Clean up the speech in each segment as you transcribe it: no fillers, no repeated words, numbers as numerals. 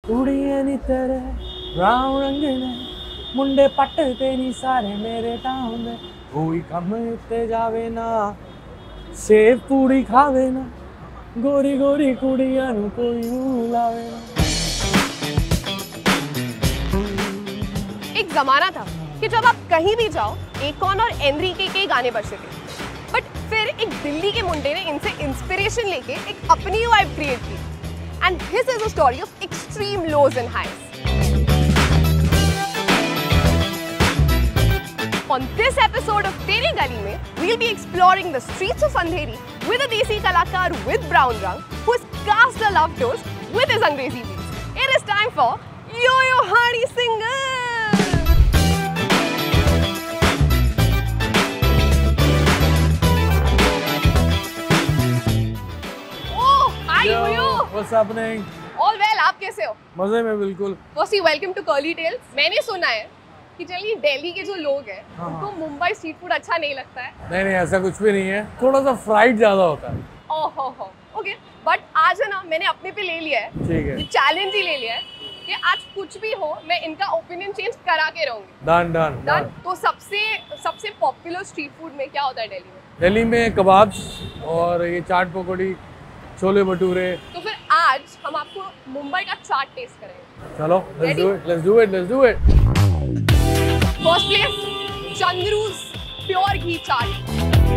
कुड़ियां नी तेरे ब्राउन रंग ने मुंडे पटते नी सारे मेरे टाउन में कोई कम ते जावे ना सेव पूरी खावे ना गोरी गोरी कुड़ियां नु कोई लावे ना। एक जमाना था कि जब आप कहीं भी जाओ एकॉन और एनरिके के गाने बजते थे, बट फिर एक दिल्ली के मुंडे ने इनसे इंस्पिरेशन लेके एक अपनी वाइब क्रिएट की। And his is a story of extreme lows and highs. On this episode of Teri Gali mein, we'll be exploring the streets of Andheri with a desi kalakar with brown rang who has cast a love toast with his Angrezi beats. It is time for Yo-Yo Hani Singer. Oh, hi Yo-Yo. What's happening? All well, आप कैसे हो? मजे में बिल्कुल। Firstly, welcome to Curly Tales. मैंने सुना है कि चलिए दिल्ली के जो लोग हैं उनको मुंबई स्ट्रीट फूड अच्छा नहीं लगता है। नहीं ऐसा कुछ भी नहीं है, थोड़ा सा फ्राइड ज्यादा होता है। ओहो ओके, बट आज है ना मैंने अपने पे ले लिया है, ठीक है, चैलेंज ही ले लिया है कि आज कुछ भी हो मैं इनका ओपिनियन चेंज करा के रहूंगी। Done done done. तो सबसे पॉपुलर स्ट्रीट फूड में क्या होता है दिल्ली में? दिल्ली में कबाब्स और ये चाट पकौड़ी, छोले भटूरे। तो फिर आज हम आपको मुंबई का चाट टेस्ट करेंगे। चलो let's do it। First place Chandru's pure ghee chaat.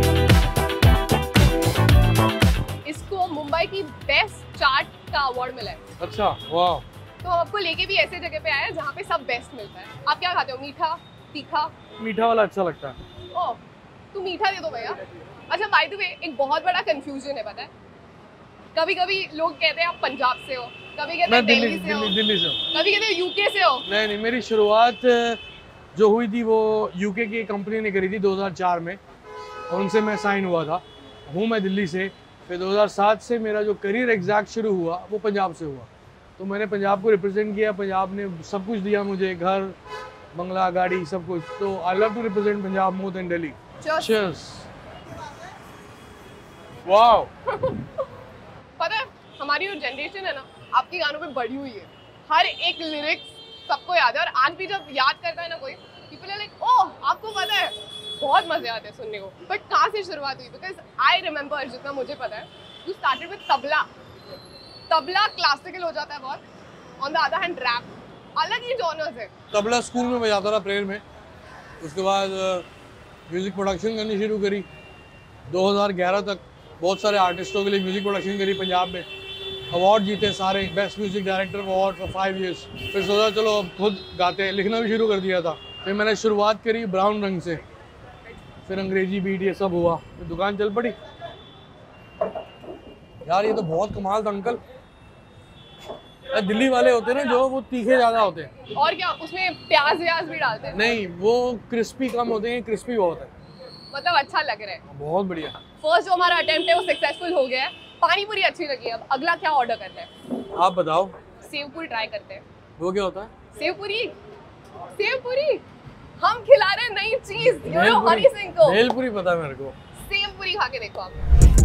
इसको मुंबई की बेस्ट चाट का अवार्ड मिला है। अच्छा, वाह। तो हम आपको लेके भी ऐसे जगह पे आए हैं जहाँ पे सब बेस्ट मिलता है। आप क्या खाते हो, मीठा तीखा? मीठा वाला अच्छा लगता है। ओह, तू मीठा दे दो भैया। अच्छा, बाय द वे एक बहुत बड़ा कंफ्यूजन है, पता है? कभी कभी लोग कहते हैं आप पंजाब से हो, कभी कहते हैं दिल्ली से हो, कभी कहते हैं यूके से हो। नहीं, मेरी शुरुआत जो हुई थी वो यूके की कंपनी ने करी थी 2004 में, और उनसे मैं साइन हुआ था। हूँ मैं दिल्ली से। फिर 2007 से मेरा जो करियर एग्जैक्ट शुरू हुआ वो पंजाब से हुआ। तो मैंने पंजाब को रिप्रेजेंट किया, पंजाब ने सब कुछ दिया मुझे, घर बंगला गाड़ी सब कुछ। तो I love to represent Punjab more than Delhi. Cheers. Wow. पता है हमारी जो जनरेशन है ना आपके गानों पे बढ़ी हुई है, हर एक लिरिक्स सबको याद है। और आज भी जब याद करता है ना कोई, पीपल आर लाइक ओह आपको पता है, बहुत मजे आते हैं सुनने को। बट कहाँ से शुरुआत हुई? बिकॉज आई रिमेम्बर, जितना मुझे पता है, you started with tabla. Tabla classical हो जाता है बहुत, on the other hand rap, अलग ही जॉनर्स है। तबला स्कूल में बजाता था प्रेयर में, उसके बाद म्यूजिक प्रोडक्शन करनी शुरू करी। 2011 तक बहुत सारे आर्टिस्टों के लिए म्यूजिक प्रोडक्शन करी पंजाब में, अवार्ड जीते सारे, best music director award for 5 years। फिर सोचा चलो अब खुद गाते हैं, लिखना भी शुरू कर दिया था। फिर मैंने शुरुआत करी ब्राउन रंग से, फिर अंग्रेजी बीट ये सब हुआ, फिर दुकान चल पड़ी। यार ये तो बहुत कमाल था अंकल। दिल्ली वाले होते हैं ना जो, वो तीखे ज़्यादा होते हैं। और क्या उसमें प्याज व्याज भी डालते हैं? नहीं, वो क्रिस्पी कम होते हैं, क्रिस्पी बहुत है। मतलब अच्छा लग रहा है। बहुत बढ़िया। फर्स्ट जो हमारा अटेम्प्ट है वो सक्सेसफुल हो गया है। पानी पूरी अच्छी लगी है। अब अगला क्या ऑर्डर करना है? आप बताओ। सेव पूरी ट्राई करते हैं। वो क्या होता है? सेव पूरी हम खिला रहे हैं नई चीज यो-यो हनी सिंह को। भेलपुरी पता है मेरे को। सेव पूरी खा के देखो आप।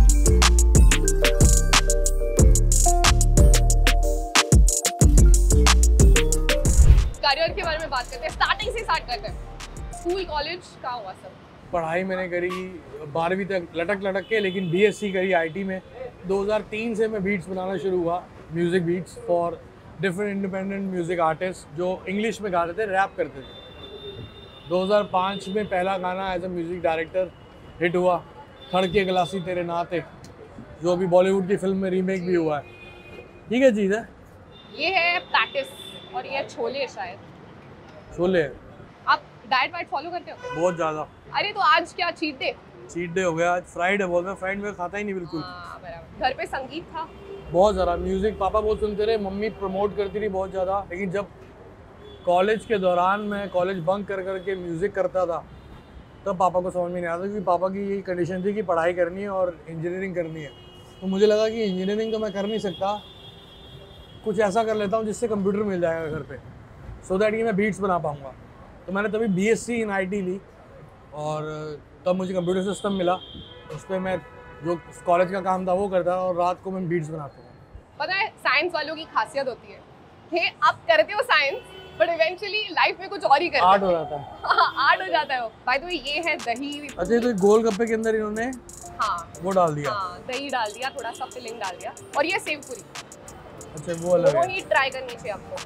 करियर के बारे में बात करते हैं, स्टार्टिंग से स्टार्ट करते हैं। स्कूल कॉलेज का हुआ सब? पढ़ाई मैंने करी 12वीं तक लटक के, लेकिन बीएससी करी आईटी में। 2003 से मैं बीट्स बनाना शुरू हुआ, music beats for different independent music artist जो इंग्लिश में गाते थे, रैप करते थे। 2005 में पहला गाना as a music director hit हुआ, खड़के गलासी तेरे नाते, जो अभी बॉलीवुड की फिल्म में रीमेक भी हुआ है। ठीक है चीज़ है। ये है प्रैक्टिस और ये छोले, शायद छोले। आप डाइट वाइट फॉलो करते हो? बहुत ज़्यादा। अरे तो आज क्या चीट डे? चीट डे हो गया आज, फ्राइडे बोल रहा, फ्राइड में खाता ही नहीं बिल्कुल। बराबर। घर पे संगीत था? बहुत ज़्यादा म्यूज़िक पापा बहुत सुनते रहे, मम्मी प्रमोट करती रही बहुत ज़्यादा। लेकिन जब कॉलेज के दौरान मैं कॉलेज बंक कर करके म्यूज़िक करता था, तब पापा को समझ में नहीं आता, क्योंकि पापा की यही कंडीशन थी कि पढ़ाई करनी है और इंजीनियरिंग करनी है। तो मुझे लगा कि इंजीनियरिंग तो मैं कर नहीं सकता, कुछ ऐसा कर लेता हूँ जिससे कंप्यूटर मिल जाएगा घर पे, सो दैट कि मैं बीट्स बना पाऊँगा। तो मैंने तभी बीएससी इन आईटी ली, और तब मुझे कंप्यूटर सिस्टम मिला। उस पर मैं जो कॉलेज का काम था वो करता और रात को मैं बीट्स बनाता हूँ। पता है साइंस वालों की खासियत होती है कि आप करते हो साइंस बट इवेंचुअली लाइफ में कुछ और ही करते आर्ट हो जाता है। आर्ट हो जाता है। बाय द वे ये है दही। अच्छा, ये तो गोलगप्पे के अंदर इन्होंने हाँ वो डाल दिया। हाँ, दही डाल दिया, थोड़ा सा फिलिंग डाल दिया, और ये सेव पूरी। अच्छा, वो अलग वो है। ही ट्राई करनी चाहिए आपको।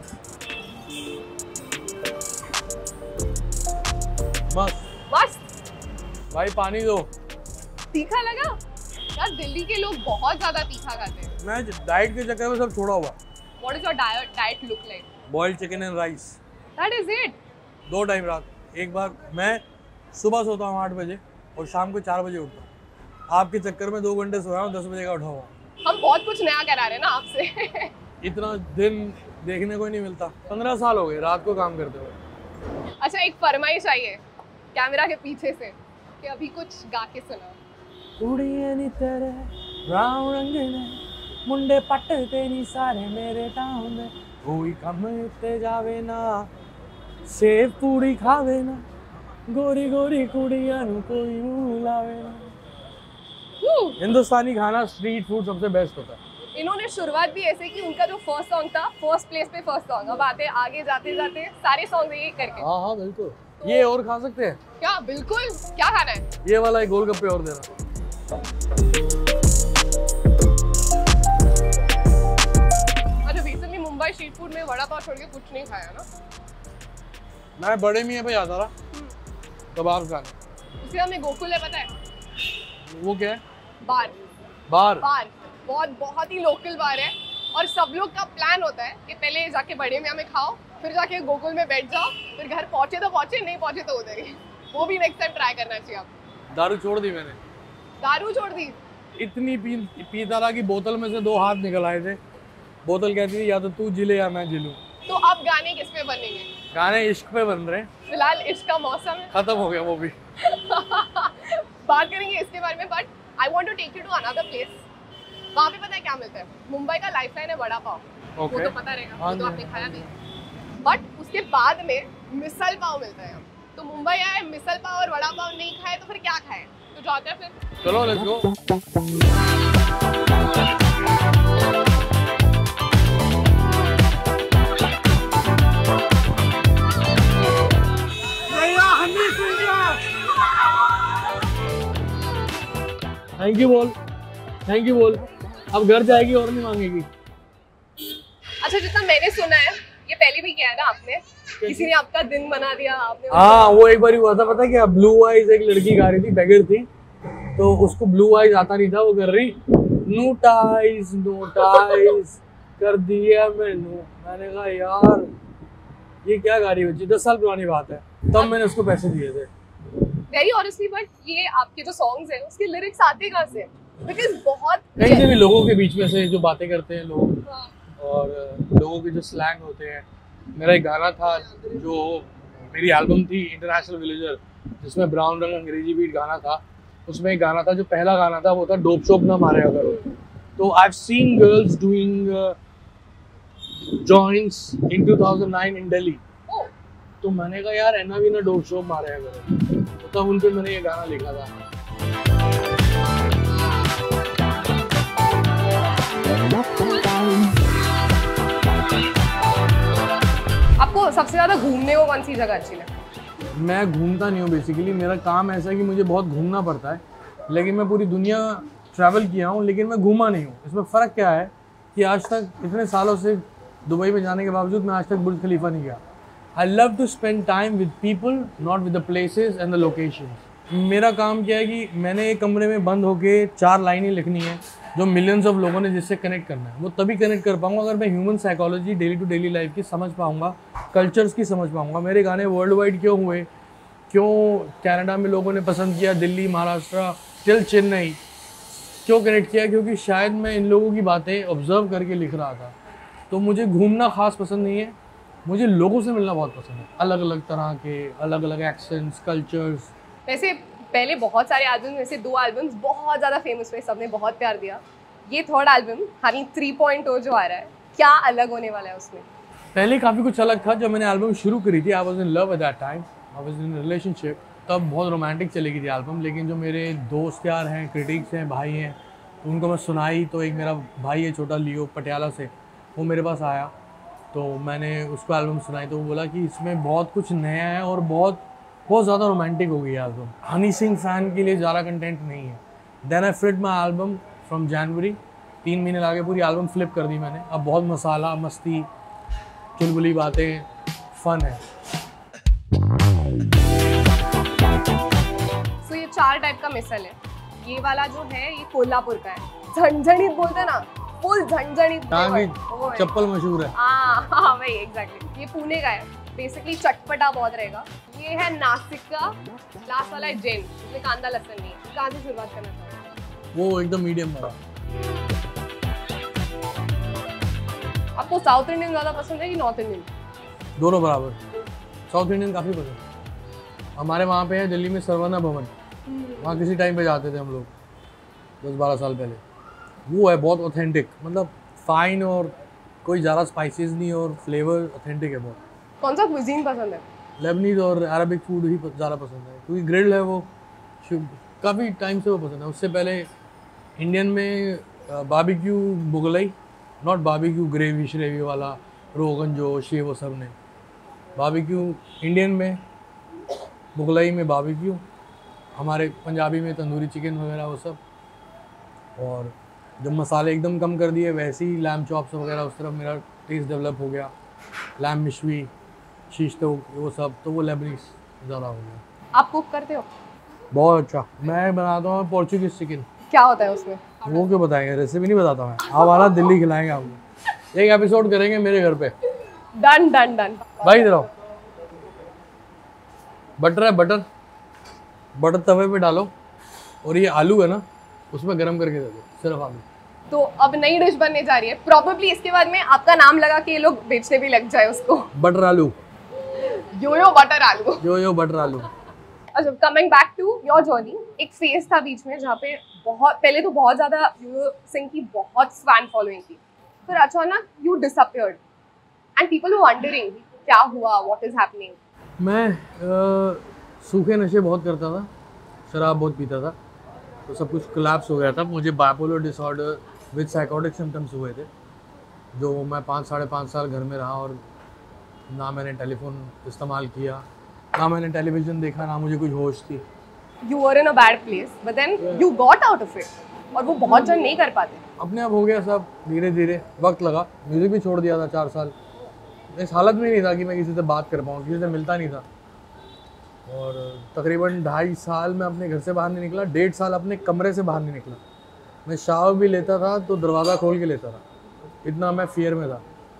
मस्त मस्त। भाई, पानी दो। तीखा लगा यार? दिल्ली के लोग बहुत ज्यादा तीखा खाते हैं। मैं डाइट के चक्कर में सब छोड़ा हुआ। What is your diet look like? Boiled chicken and rice, That is it. 2 time रात। एक बार मैं सुबह सोता हूँ 8 बजे और शाम को 4 बजे उठता हूँ। आपके चक्कर में 2 घंटे सोया हूँ, 10 बजे का उठा हुआ। हम बहुत कुछ नया करा रहे हैं ना आपसे। इतना दिन देखने को ही नहीं मिलता। 15 साल हो गए रात को काम करते हुए। अच्छा, एक फरमाइश आई है कैमरा के पीछे से कि अभी कुछ गा के सुनाओ। कुड़िए नी तेरे राव रंग ने मुंडे पटते नी सारे मेरे टाउन में, कोई कम ते जावे ना, सेव पूरी खावे ना, गोरी गोरी कुड़िया नु कोई मुंह लावे ना। हिंदुस्तानी खाना, स्ट्रीट फूड सबसे बेस्ट होता है। इन्होंने शुरुआत भी ऐसे कि उनका जो फर्स्ट सॉन्ग था, फर्स्ट प्लेस पे फर्स्ट सॉन्ग, अब आते आगे जाते जाते सारे सॉन्ग यही करके। हाँ हाँ बिल्कुल। ये और खा सकते हैं क्या? बिल्कुल। क्या खाना है? ये वाला एक गोलगप्पे और देना। अच्छा, रिसेंटली मुंबई स्ट्रीट फूड में वड़ा पाव छोड़ के कुछ नहीं खाया ना? मैं बड़े मियाँ पे जाता रहा कबाब खाने। उसके बाद में गोकुल है, पता है? वो क्या है? बार। बार। बार बहुत ही लोकल बार है, और सब लोग का प्लान होता है कि पहले जाके बड़े मियाँ में खाओ, फिर जाके गोकुल में बैठ जाओ, फिर घर पहुंचे तो पहुंचे, नहीं पहुंचे तो उधर ही। वो भी नेक्स्ट टाइम ट्राई करना चाहिए आपको। दारू छोड़ दी मैंने। दारू छोड़ दी? इतनी पीता रहा कि बोतल में से 2 हाथ निकल आए थे। बोतल कहती थी या तो तू जिले या मैं जिलूं। तो अब गाने किस पे बनेंगे? गाने इश्क पे बन रहे हैं। फिलहाल इश्क का मौसम है। खत्म हो गया वो भी। बात करेंगे इसके बारे में, but I want to take you to another place. वहाँ पे पता है क्या मिलता है? मुंबई का लाइफलाइन है वड़ा पाव। वो तो पता रहेगा, वो तो आपने खाया भी। बट उसके बाद में मिसल पाव मिलता है। तो मुंबई आए, मिसल पाव और वड़ा पाव नहीं खाए तो फिर क्या खाए? तो जाते हैं फिर। चलो लेट्स गो। थैंक यू बोल, थैंक यू बोल। अब घर जाएगी और नहीं मांगेगी। अच्छा, जितना मैंने सुना है ये पहले भी किया है ना आपने? किसी ने आपका दिन बना दिया आपने? हाँ, वो एक बार हुआ था, पता है क्या? ब्लू आइज एक लड़की गा रही थी, बेगर थी, तो उसको ब्लू आइज आता नहीं था। वो कर रही नोटाइज कर दिया मैंने कहा यार ये क्या गा रही बच्ची, 10 साल पुरानी बात है। तब मैंने उसको पैसे दिए थे। वेरी ऑनेस्टली, बट ये आपके जो सॉन्ग्स हैं उसके लिरिक्स आते कहाँ से? बिकॉज बहुत कहीं से भी लोगों के बीच में से जो बातें करते हैं लोग, हाँ। और लोगों के जो स्लैंग होते हैं। मेरा एक गाना था जो मेरी एल्बम थी इंटरनेशनल विलेजर, जिसमें ब्राउन रंग अंग्रेजी बीट गाना था। उसमें एक गाना था, जो पहला गाना था वो था डोप शोप ना मारे अगर। तो I have seen girls doing joints in 2009 in Delhi. तो मैंने कहा यार एना भी ना डोप शोप मारे अगर। तो तब उन पे मैंने ये गाना लिखा था। आपको सबसे ज्यादा घूमने को कौन सी जगह अच्छी लगती? मैं घूमता नहीं हूँ बेसिकली। मेरा काम ऐसा है कि मुझे बहुत घूमना पड़ता है, लेकिन मैं पूरी दुनिया ट्रैवल किया हूँ, लेकिन मैं घूमा नहीं हूँ। इसमें फ़र्क क्या है कि आज तक इतने सालों से दुबई में जाने के बावजूद मैं आज तक बुर्ज खलीफा नहीं गया। I love to spend time with people, not with the places and the locations. मेरा काम क्या है कि मैंने एक कमरे में बंद होके 4 लाइनें लिखनी है जो मिलियंस ऑफ लोगों ने जिससे कनेक्ट करना है। वो तभी कनेक्ट कर पाऊंगा अगर मैं human psychology daily to daily life की समझ पाऊंगा, कल्चर्स की समझ पाऊंगा। मेरे गाने वर्ल्ड वाइड क्यों हुए, क्यों कनाडा में लोगों ने पसंद किया, दिल्ली, महाराष्ट्र, टिल चेन्नई क्यों कनेक्ट किया? क्योंकि शायद मैं इन लोगों की बातें ऑब्जर्व करके लिख रहा था। तो मुझे घूमना खास पसंद नहीं है, मुझे लोगों से मिलना बहुत पसंद है, अलग अलग तरह के, अलग अलग एक्सेंट्स, कल्चर्स। वैसे पहले बहुत सारे एल्बम में से 2 एल्बम्स बहुत ज़्यादा फेमस हुए, सबने बहुत प्यार दिया। ये 3rd एल्बम हनी 3.0 जो आ रहा है, क्या अलग होने वाला है उसमें? पहले काफ़ी कुछ अलग था। जब मैंने एल्बम शुरू करी थी, I was in love at that time, I was in relationship, तब बहुत रोमांटिक चलेगी थी एल्बम। लेकिन जो मेरे दोस्त यार हैं, क्रिटिक्स हैं, भाई हैं, तो उनको मैं सुनाई। तो एक मेरा भाई है छोटा, लियो पटियाला से, वो मेरे पास आया तो मैंने उसको एल्बम सुनाई तो वो बोला कि इसमें बहुत कुछ नया है और बहुत बहुत ज़्यादा रोमांटिक हो गई एल्बम। हनी सिंह फ़ैन के लिए ज़्यादा कंटेंट नहीं है। Then I flip my album from January, 3 महीने लगे पूरी एल्बम फ्लिप कर दी मैंने। अब बहुत मसाला, मस्ती, चुलबुली बातें, फ़न है। तो ये 4 टाइप का मिसल है। ये वाला जो है ये कोल्हापुर का है, झंझणीत बोलते हैं ना, फुल झंझणीत। कहाँ की चप्पल मशहूर है? हाँ वही एग्जैक्टली। ये पुणे का है, बेसिकली चटपटा बहुत रहेगा। ये है नासिक का, लास्ट वाला है जैन, इसमें कांदा लहसुन नहीं है। कहाँ से शुरुआत करना चाहोगे? वो एकदम मीडियम वाला। आपको साउथ इंडियन ज़्यादा पसंद है कि नॉर्थ इंडियन? दोनों बराबर। साउथ इंडियन काफ़ी पसंद। हमारे वहाँ पे है दिल्ली में सरवना भवन, वहाँ किसी टाइम पे जाते थे हम लोग 10-12 साल पहले। वो है बहुत ऑथेंटिक, मतलब फाइन और कोई ज़्यादा स्पाइसेस नहीं और फ्लेवर ऑथेंटिक है बहुत। कौन सा क्विजीन पसंद है? लेबनीज और अरबिक फूड ही ज़्यादा पसंद है, क्योंकि ग्रिल्ड है वो, काफ़ी टाइम से वो पसंद है। उससे पहले इंडियन में barbecue Mughlai, not barbecue gravy श्रेवी वाला, रोगन जोश, ये वो सब नहीं। बारबेक्यू इंडियन में, मुगलई में बारबेक्यू, हमारे पंजाबी में तंदूरी चिकन वगैरह वो सब। और जब मसाले एकदम कम कर दिए वैसे ही लैम चॉप्स वगैरह उस तरफ मेरा टेस्ट डेवलप हो गया। लैम मिशवी, शीश तो वो सब, तो वो लेबनीज ज़्यादा हो गया। आप कुक करते हो? बहुत अच्छा मैं बनाता हूँ पोर्चुगीज चिकन। क्या होता है उसमें? वो क्यों बताएंगे, रेसिपी नहीं बताता मैं। आप आना दिल्ली खिलाएंगे आपको, एक एपिसोड करेंगे मेरे घर पे। डन डन डन भाई इधर आओ। बटर है, बटर तवे पे डालो और ये आलू है ना उसमें गरम करके दे दो, सिर्फ आलू। तो अब नई डिश बनने जा रही है, प्रॉबेबली इसके बाद में आपका नाम लगा के ये लोग बेचने भी लग जाए उसको। बटर आलू, यो बटर आलू। यो बटर आलू। अच्छा, coming back to your journey, एक फेज था बीच में जहाँ पे बहुत पहले तो बहुत ज्यादा युवराज सिंह की बहुत फैन फॉलोइंग थी, फिर अचानक you disappeared and people were wondering क्या हुआ, व्हाट इज हैपनिंग। मैं सूखे नशे बहुत करता था, शराब बहुत पीता था, तो सब कुछ कोलैप्स हो गया था। मुझे bipolar disorder with psychotic symptoms हुए थे, जो मैं 5-5.5 साल घर में रहा और ना मैंने टेलीफोन इस्तेमाल किया, ना मैंने टेलीविज़न देखा, ना मुझे कुछ होश थी। You were in a bad place but then you got out of it, और वो बहुत जन नहीं कर पाते। अपने आप हो गया सब, धीरे धीरे वक्त लगा। म्यूज़िक भी छोड़ दिया था 4 साल। इस हालत में नहीं था कि मैं किसी से बात कर पाऊँ, किसी से मिलता नहीं था। और तकरीबन 2.5 साल मैं अपने घर से बाहर नहीं निकला, 1.5 साल अपने कमरे से बाहर नहीं निकला। मैं शावर भी लेता था तो दरवाज़ा खोल के लेता था, इतना मैं फियर में था।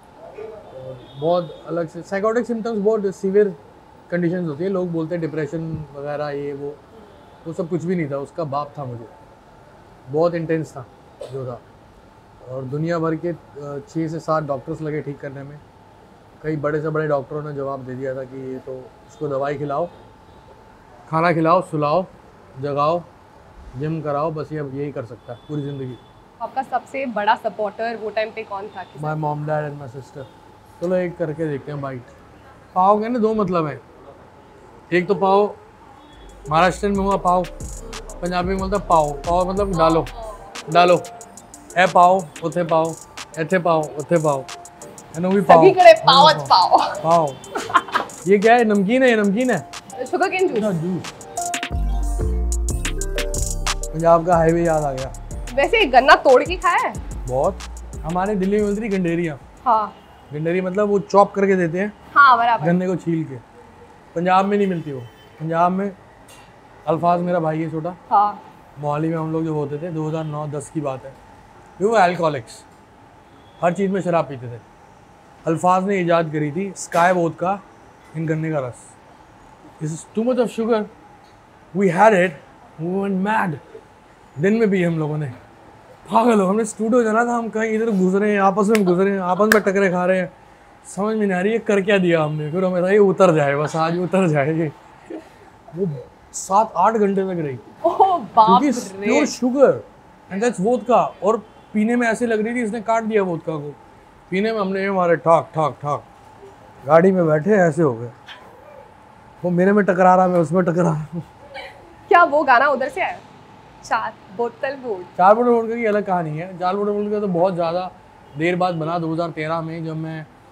और बहुत अलग से साइकोटिक सिम्टम्स, बहुत सीवियर कंडीशंस होती है। लोग बोलते हैं डिप्रेशन वगैरह ये वो सब कुछ भी नहीं था। उसका बाप था मुझे, बहुत इंटेंस था जो था। और दुनिया भर के 6 से 7 डॉक्टर्स लगे ठीक करने में। कई बड़े से बड़े डॉक्टरों ने जवाब दे दिया था कि ये तो इसको दवाई खिलाओ, खाना खिलाओ, सुलाओ, जगाओ, जिम कराओ, बस ये अब यही कर सकता है पूरी ज़िंदगी। आपका सबसे बड़ा सपोर्टर वो टाइम पे कौन था? My mom, dad and my sister. चलो एक करके देखते हैं बाइट। पाव के ना 2 मतलब हैं। एक तो पाव महाराष्ट्र में हुआ पाव, पंजाबी में बोलता पाव। पाव मतलब डालो डालो, ए पाव उथे पाव, एथे पाव उथे पाव, है ना, भी पाव। सभी करे पाव पाव पाव। ये क्या है? नमकीन है, ये नमकीन है, sugar cane juice. Juice. Punjab का हाईवे याद आ गया। वैसे गन्ना तोड़ के खाया है? बहुत। हमारे दिल्ली में मिलती गंडेरियाँ। हाँ गंडेरी मतलब वो चॉप करके देते हैं, हाँ बराबर। गन्ने को छील के। पंजाब में नहीं मिलती वो। पंजाब में अल्फाज मेरा भाई है छोटा, हाँ मोहाली में हम लोग जब होते थे 2009-10 की बात है, वो अल्कोहलिक्स, हर चीज़ में शराब पीते थे। अल्फाज ने ईजाद करी थी स्काई वोदका इन गन्ने का रस। This is too much of sugar, we had it, we went mad. दिन में भी हम लोगों ने पागल हो, हमने स्टूडियो जाना था, हम कहीं इधर घुस रहे हैं, आपस में घुस रहे हैं, आपस में टकरे खा रहे हैं, समझ में नहीं आ रही है कर क्या दिया हमने। फिर हमें था ये उतर जाए, बस आज उतर जाए ये। वो 7-8 घंटे तक रही, ओह बाप रे, pure sugar and that's vodka. और पीने में ऐसे लग रही थी इसने काट दिया वोदका को। पीने में हमने हमारे ठाक ठाक ठाक, गाड़ी में बैठे ऐसे हो गए, वो मेरे में टकरा रहा, मैं उसमें टकरा रहा हूँ। क्या वो गाना उधर से आया? 4 बोतल वोट। 4 बोतल वोडका की अलग कहानी है। 4 बोतल वोडका तो बहुत ज़्यादा देर बाद बना, 2013 में, जब मैं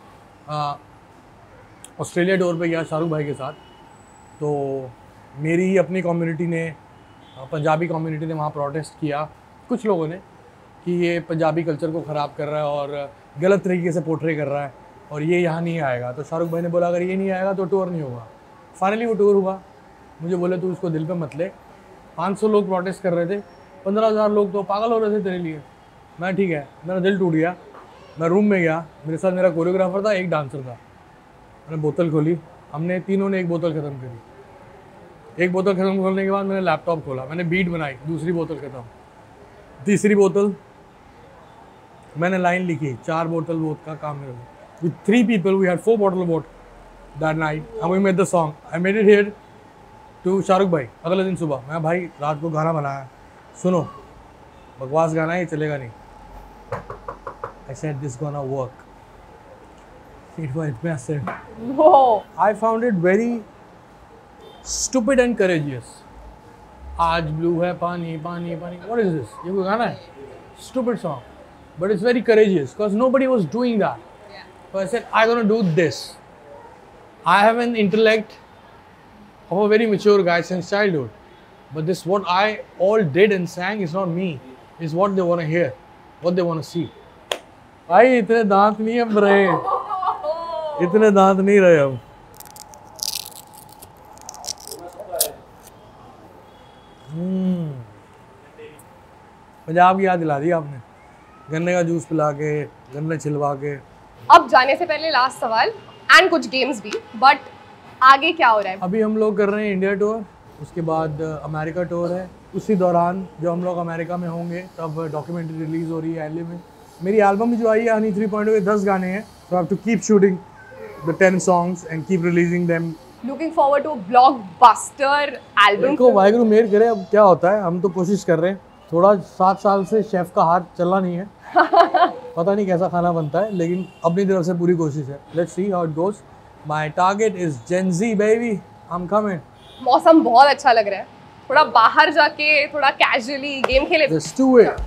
ऑस्ट्रेलिया टूर पे गया शाहरुख भाई के साथ। तो मेरी ही अपनी कम्युनिटी ने, पंजाबी कम्युनिटी ने वहाँ प्रोटेस्ट किया कुछ लोगों ने कि ये पंजाबी कल्चर को ख़राब कर रहा है और गलत तरीके से पोर्ट्रे कर रहा है और ये यहाँ नहीं आएगा। तो शाहरुख भाई ने बोला अगर ये नहीं आएगा तो टूर नहीं होगा। फाइनली वो टूर हुआ। मुझे बोले तू उसको दिल पे मत ले। 500 लोग प्रोटेस्ट कर रहे थे, 15,000 लोग तो पागल हो रहे थे तेरे लिए। मैं ठीक है, मेरा दिल टूट गया। मैं रूम में गया, मेरे साथ मेरा कोरियोग्राफर था, एक डांसर था। मैंने बोतल खोली, हमने तीनों ने एक बोतल ख़त्म करी। एक बोतल ख़त्म करने के बाद मैंने लैपटॉप खोला, मैंने बीट बनाई, दूसरी बोतल ख़त्म, तीसरी बोतल मैंने लाइन लिखी, 4 बोतल वोट का काम मेरा। With 3 people we had 4 bottles of vodka that night and we made the song. I made it here to Shahrukh भाई। अगले दिन सुबह मैं भाई रात को गाना बनाया, सुनो बकवास गाना है, चलेगा नहीं। I said this gonna work. It was massive. Whoa. I found it very stupid and courageous. आज ब्लू है पानी पानी पानी, what is this? ये कोई गाना है? Stupid song, but it's very courageous because nobody was doing that. Yeah. So I said I'm gonna do this. I have an intellect of a very mature guy since childhood, but this what I all did and sang is not me. It's what they want to hear, what they want to see. भाई इतने दांत नहीं अब रहे, इतने दांत नहीं रहे अब। पंजाब की याद दिला दी आपने, गन्ने का जूस पिला के, गन्ने छिलवा के। अब जाने से पहले लास्ट सवाल एंड कुछ गेम्स भी, बट आगे क्या हो रहा है? अभी हम लोग कर रहे हैं इंडिया टूर, उसके बाद अमेरिका टूर है। उसी दौरान जब हम लोग अमेरिका में होंगे तब डॉक्यूमेंट्री रिलीज हो रही है एलए में। मेरी एल्बम जो आई है हनी 3.0 के 10 गाने हैं, so I have to keep shooting the 10 songs and keep releasing them. Looking forward to a blockbuster album. देखो वाहिगुरु मेहर करे, अब क्या होता है, हम तो कोशिश कर रहे हैं। थोड़ा 7 साल से शेफ का हाथ चलना नहीं है, पता नहीं कैसा खाना बनता है, लेकिन अपनी तरफ से पूरी कोशिश है। Let's see how it goes. My target is Gen Z baby. I'm coming. मौसम बहुत अच्छा लग रहा है, थोड़ा बाहर जाके थोड़ा कैजुअली गेम खेले। Let's do it.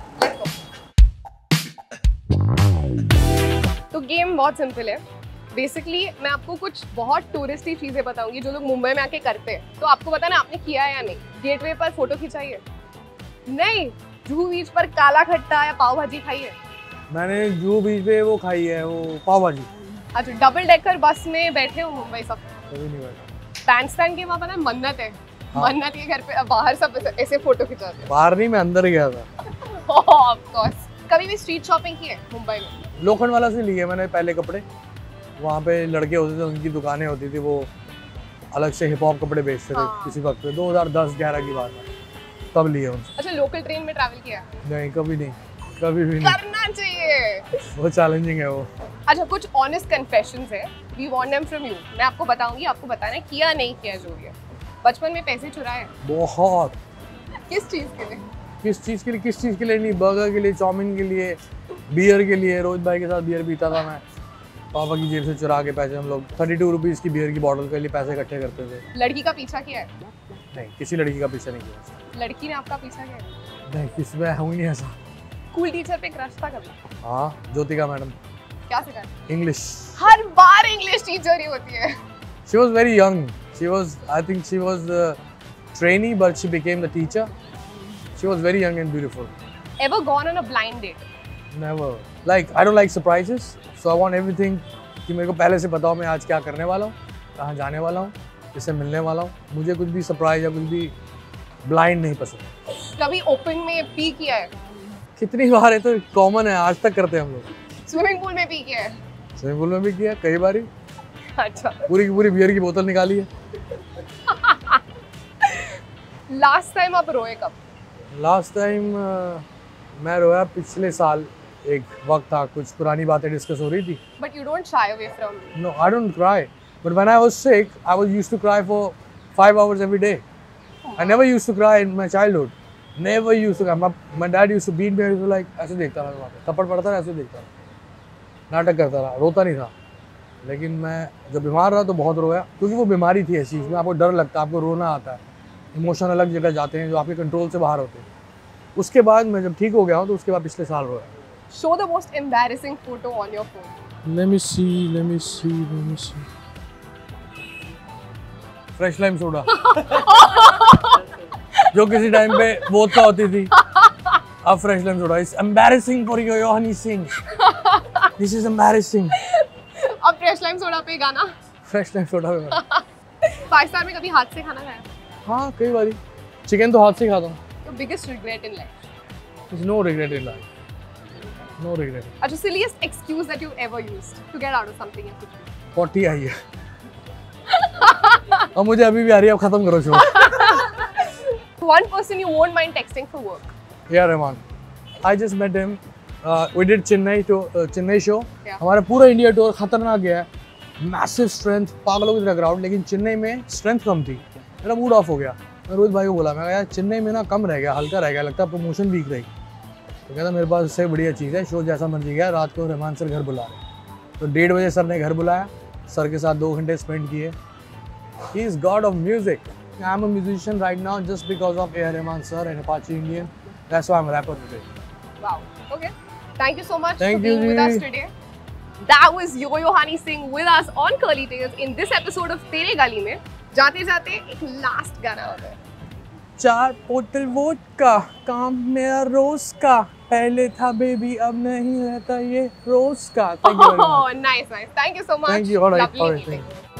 तो गेम बहुत सिंपल है। बेसिकली मैं आपको कुछ बहुत टूरिस्टी चीज़ें बताऊंगी जो लोग मुंबई में आके करते हैं, तो आपको बताना आपने किया है या नहीं। गेटवे पर फोटो खिंचाई है? नहीं। जुहू बीच पर काला खट्टा या पाव भाजी खाई है? मैंने जुहू बीच पे वो खाई है, वो पाव भाजी। अच्छा, डबल डेकर बस में बैठे हो मुंबई सब? कभी नहीं बैठा। बैंडस्टैंड के वहाँ पता है मन्नत है। हाँ। मन्नत के घर पे बाहर सब ऐसे फोटो खिंचाते हैं। बाहर नहीं, मैं अंदर गया था। Of course. कभी भी स्ट्रीट शॉपिंग की है मुंबई में? लोखंड वाला से लिए मैंने पहले कपड़े, वहाँ पे लड़के होते थे, उनकी दुकानें होती थी, वो अलग से हिप हॉप कपड़े बेचते थे। हाँ। किसी वक्त पे 2010-11 की बात है, तब लिए उनसे। अच्छा, लोकल ट्रेन में ट्रैवल किया है? नहीं, कभी नहीं, कभी भी नहीं। करना चाहिए। वो चैलेंजिंग है वो। अच्छा, कुछ ऑनेस्ट कन्फेशंस है, we want them from you. मैं आपको बताऊंगी, आपको बताना है किया नहीं किया जो भी है। बचपन में पैसे चुराए? बहुत। किस चीज़ के लिए? किस चीज़ के लिए? किस चीज़ के लिए नहीं, बर्गर के लिए, चाउमीन के लिए, बियर के लिए। रोहित भाई के साथ बियर पीता था मैं, पापा की जेब से चुरा के पैसे। हम लोग 32 रुपीज़ की बियर की बॉटल के लिए पैसे इकट्ठे करते थे। लड़की का पीछा किया है? नहीं, किसी लड़की का पीछा नहीं किया। लड़की ने आपका पीछा किया है? नहीं, किसी में हुई नहीं ऐसा। स्कूल टीचर पे क्रश था कभी? हाँ, ज्योतिका मैडम। क्या सिखाया? इंग्लिश। हर बार इंग्लिश टीचर ही होती है। She was very young. I think she was the trainee, but she became the teacher. She was very young and beautiful. Ever gone on a blind date? Never. Like, I don't like surprises, so I want everything कि मेरे को पहले से पता हो मैं आज क्या करने वाला हूँ, कहाँ जाने वाला हूँ, किससे मिलने वाला हूँ। मुझे कुछ भी सरप्राइज या कुछ भी ब्लाइंड नहीं पसंद। कभी ओपन में पी किया है? कितनी बार है, तो कॉमन है, आज तक करते हैं हम लोग। स्विमिंग पूल में पी किया है? स्विमिंग पूल में भी किया कई बार। अच्छा। पूरी की पूरी बियर की बोतल निकाली है। लास्ट टाइम आप रोए कब? लास्ट टाइम मैं रोया पिछले साल। एक वक्त था, कुछ पुरानी बातें डिस्कस हो रही थी। But you don't shy away from. No, I don't cry. But when I was sick, I was used to cry for 5 hours every day. I never used to cry in my childhood. Never used to cry. My dad used to beat me. I used to like ऐसे देखता रहा वहाँ पे, थप्पड़ पड़ता रहा, ऐसे देखता रहा, नाटक करता रहा, रोता नहीं था। लेकिन मैं जब बीमार रहा तो बहुत रोया, क्योंकि वो बीमारी थी ऐसी, इसमें आपको डर लगता है, आपको रोना आता है, इमोशन अलग जगह जाते हैं जो आपके कंट्रोल से बाहर होते हैं। उसके बाद मैं जब ठीक हो गया हूँ तो उसके बाद पिछले साल रोया। Show the most embarrassing photo on your phone. Let me see. Fresh lime soda जो किसी टाइम पे वोदका होती थी, अब fresh lime soda. It's embarrassing for Yohani Singh, this is embarrassing. अब फ्रेश लाइम सोडा पे गाना। फ्रेश लाइम सोडा पे पाकिस्तान में कभी हाथ से खाना खाया? हाँ कई बारी, चिकन तो हाथ से खाता हूँ। Your biggest regret in life? There's no regret in life, no regret। अच्छा, silliest excuse that you've ever used to get out of something या कुछ भी? 40 आई है अब मुझे अभी भी आ रही है, अब खत्म करो show. One person you won't mind texting for work? Yeah, Rahman. I just met him. We did Chennai show. Yeah. हमारा पूरा इंडिया टूर खतरनाक गया है, मैसिव स्ट्रेंथ, पागलों की तरह क्राउड, लेकिन चेन्नई में स्ट्रेंथ कम थी, मेरा मूड ऑफ हो गया। मैं रोहित भाई को बोला, मैं कहा यार चेन्नई में ना कम रह गया, हल्का रह गया, लगता है प्रमोशन वीक रही। तो कहता मेरे पास उससे बढ़िया चीज़ है, शो जैसा मर्जी गया, रात को रहमान सर घर बुला रहे। तो 1:30 बजे सर ने घर बुलाया, सर के साथ 2 घंटे स्पेंड किए। He is god of music. I am a musician right now just because of A Rahman sir and Apache Indian. That's why I am rapper today. Wow. Okay. Thank you so much Thank for being you, with us Ji. today. That was Yohani Singh with us on Curly Tales in this episode of तेरे गली में। जाते जाते एक last गाना होता है। 4 बोतल वोडका, काम मेरा रोज का, पहले था बेबी अब नहीं रहता ये रोज का। Thank you very much. Oh, nice. Thank you so much. Thank you. All right. Lovely All right. meeting. Thank you.